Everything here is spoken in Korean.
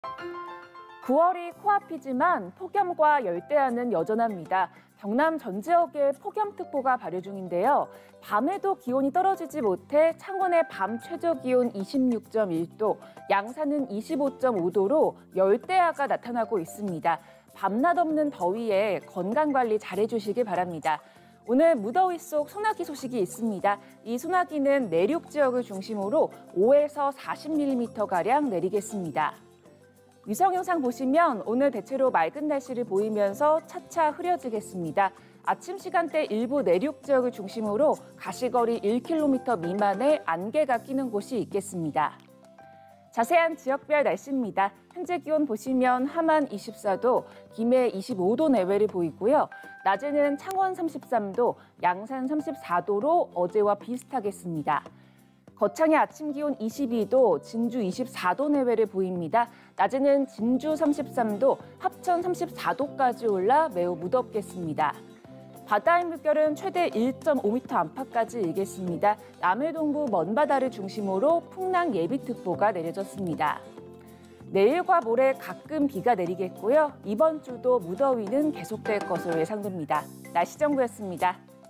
(9월이) 코앞이지만 폭염과 열대야는 여전합니다. 경남 전 지역에 폭염특보가 발효 중인데요. 밤에도 기온이 떨어지지 못해 창원의 밤 최저 기온 26.1도, 양산은 25.5도로 열대야가 나타나고 있습니다. 밤낮 없는 더위에 건강관리 잘해주시길 바랍니다. 오늘 무더위 속 소나기 소식이 있습니다. 이 소나기는 내륙 지역을 중심으로 5에서 40mm가량 내리겠습니다. 위성 영상 보시면 오늘 대체로 맑은 날씨를 보이면서 차차 흐려지겠습니다. 아침 시간대 일부 내륙 지역을 중심으로 가시거리 1km 미만의 안개가 끼는 곳이 있겠습니다. 자세한 지역별 날씨입니다. 현재 기온 보시면 함안 24도, 김해 25도 내외를 보이고요. 낮에는 창원 33도, 양산 34도로 어제와 비슷하겠습니다. 거창의 아침 기온 22도, 진주 24도 내외를 보입니다. 낮에는 진주 33도, 합천 34도까지 올라 매우 무덥겠습니다. 바다의 물결은 최대 1.5m 안팎까지 일겠습니다. 남해 동부 먼바다를 중심으로 풍랑 예비특보가 내려졌습니다. 내일과 모레 가끔 비가 내리겠고요. 이번 주도 무더위는 계속될 것으로 예상됩니다. 날씨 정보였습니다.